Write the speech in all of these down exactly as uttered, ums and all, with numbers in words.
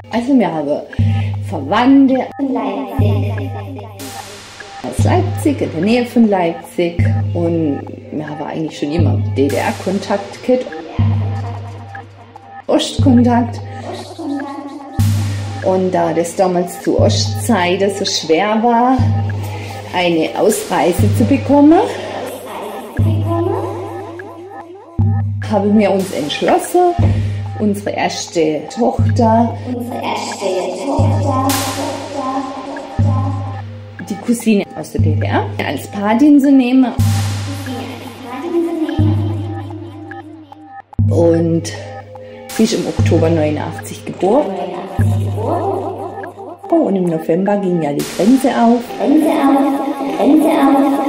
Also wir haben Verwandte in Leipzig, aus Leipzig, in der Nähe von Leipzig, und wir haben eigentlich schon immer D D R-Kontakt gehabt, Ostkontakt. Und da das damals zu Ostzeiten so schwer war, eine Ausreise zu bekommen, haben wir uns entschlossen, unsere erste Tochter, unsere erste Tochter, die Cousine aus der D D R, als Patin zu nehmen. Und sie ist im Oktober neunundachtzig geboren. Oh, und im November ging ja die Grenze auf. Grenze auf, Grenze auf.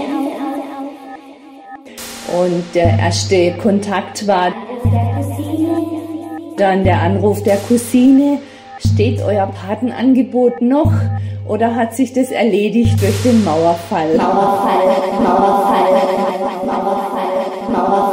Und der erste Kontakt war dann der Anruf der Cousine. Steht euer Patenangebot noch oder hat sich das erledigt durch den Mauerfall? Mauerfall, Mauerfall, Mauerfall, Mauerfall.